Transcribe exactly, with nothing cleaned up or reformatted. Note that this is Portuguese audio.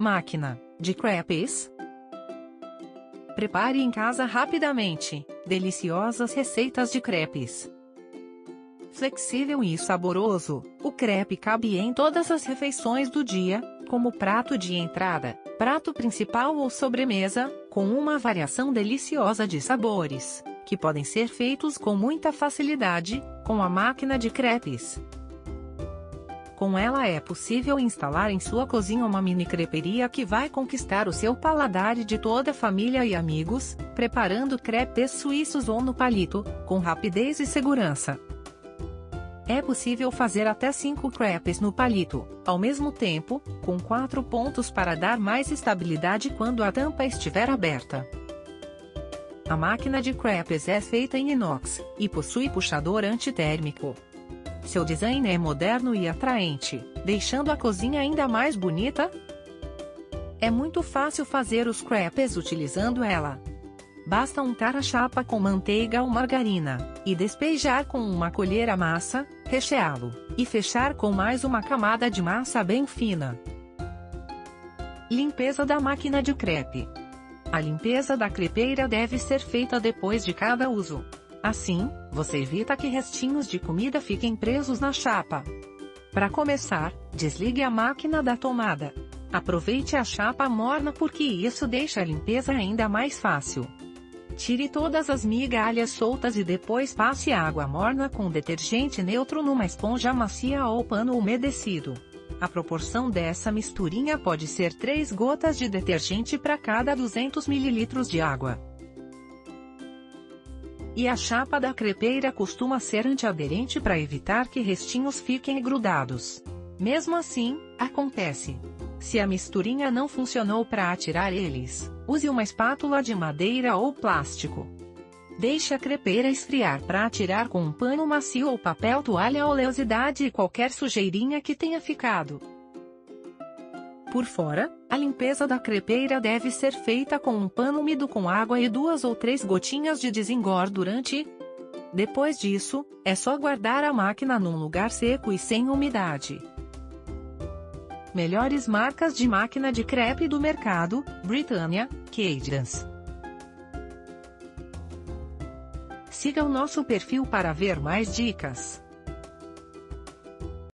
Máquina de crepes. Prepare em casa rapidamente deliciosas receitas de crepes. Flexível e saboroso, o crepe cabe em todas as refeições do dia, como prato de entrada, prato principal ou sobremesa, com uma variação deliciosa de sabores, que podem ser feitos com muita facilidade, com a máquina de crepes. Com ela é possível instalar em sua cozinha uma mini creperia que vai conquistar o seu paladar e de toda a família e amigos, preparando crepes suíços ou no palito, com rapidez e segurança. É possível fazer até cinco crepes no palito, ao mesmo tempo, com quatro pontos para dar mais estabilidade quando a tampa estiver aberta. A máquina de crepes é feita em inox, e possui puxador antitérmico. Seu design é moderno e atraente, deixando a cozinha ainda mais bonita. É muito fácil fazer os crepes utilizando ela. Basta untar a chapa com manteiga ou margarina, e despejar com uma colher a massa, recheá-lo, e fechar com mais uma camada de massa bem fina. Limpeza da máquina de crepe. A limpeza da crepeira deve ser feita depois de cada uso. Assim, você evita que restinhos de comida fiquem presos na chapa. Para começar, desligue a máquina da tomada. Aproveite a chapa morna porque isso deixa a limpeza ainda mais fácil. Tire todas as migalhas soltas e depois passe água morna com detergente neutro numa esponja macia ou pano umedecido. A proporção dessa misturinha pode ser três gotas de detergente para cada duzentos mililitros de água. E a chapa da crepeira costuma ser antiaderente para evitar que restinhos fiquem grudados. Mesmo assim, acontece. Se a misturinha não funcionou para atirar eles, use uma espátula de madeira ou plástico. Deixe a crepeira esfriar para atirar com um pano macio ou papel toalha a oleosidade e qualquer sujeirinha que tenha ficado. Por fora, a limpeza da crepeira deve ser feita com um pano úmido com água e duas ou três gotinhas de desengordurante. Depois disso, é só guardar a máquina num lugar seco e sem umidade. Melhores marcas de máquina de crepe do mercado: Britannia, Cadence. Siga o nosso perfil para ver mais dicas.